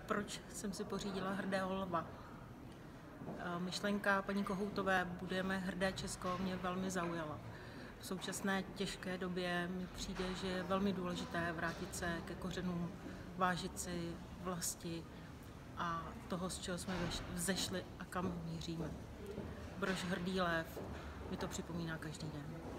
Proč jsem si pořídila hrdého lva? Myšlenka paní Kohoutové Budujeme hrdé Česko mě velmi zaujala. V současné těžké době mi přijde, že je velmi důležité vrátit se ke kořenům, vážit si vlasti a toho, z čeho jsme vzešli a kam míříme. Brož Hrdý lev mi to připomíná každý den.